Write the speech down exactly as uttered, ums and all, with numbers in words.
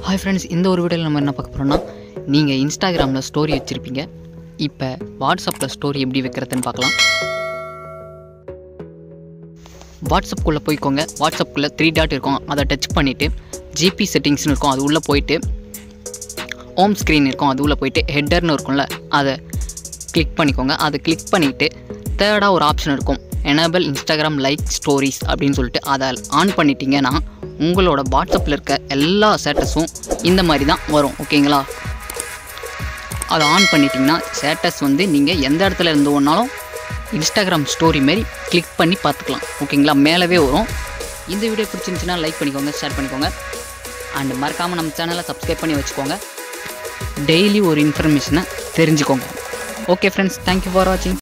Hi friends, இந்த ஒரு வீடியோல நம்ம என்ன பார்க்க போறோம்னா நீங்க Instagramல ஸ்டோரி வச்சிருப்பீங்க. இப்போ WhatsAppல ஸ்டோரி எப்படி வைக்கிறதுன்னு பார்க்கலாம். WhatsApp குள்ள போய்க்கோங்க. WhatsApp குள்ள three டாட் இருக்கும். அதை டச் பண்ணிட்டு G P செட்டிங்ஸ்னு இருக்கும். அது உள்ள போய்ட்டு ஹோம் ஸ்கிரீன் இருக்கும். அது உள்ள போய்ட்டு ஹெட்டர்னு இருக்கும்ல, அதை கிளிக் பண்ணிக்கோங்க. அதை கிளிக் பண்ணிட்டு தேர்டா ஒரு ஆப்ஷன் இருக்கும், எனேபிள் Instagram லைக் ஸ்டோரிஸ் அப்படின்னு சொல்லிட்டு அதை ஆன் பண்ணிட்டீங்கன்னா உங்களோட வாட்ஸ்அப்பில் இருக்க எல்லா ஸ்டேட்டஸும் இந்த மாதிரி தான் வரும். ஓகேங்களா? அதை ஆன் பண்ணிட்டீங்கன்னா ஸ்டேட்டஸ் வந்து நீங்கள் எந்த இடத்துல இருந்து ஒன்றாலும் Instagram ஸ்டோரி மாரி கிளிக் பண்ணி பார்த்துக்கலாம். ஓகேங்களா? மேலவே வரும். இந்த வீடியோ பிடிச்சிருந்துச்சுன்னா லைக் பண்ணிக்கோங்க, ஷேர் பண்ணிக்கோங்க, அண்ட் மறக்காமல் நம்ம சேனலை சப்ஸ்கிரைப் பண்ணி வச்சுக்கோங்க. டெய்லி ஒரு இன்ஃபர்மேஷனை தெரிஞ்சுக்கோங்க. ஓகே ஃப்ரெண்ட்ஸ், தேங்க்யூ ஃபார் வாட்சிங்.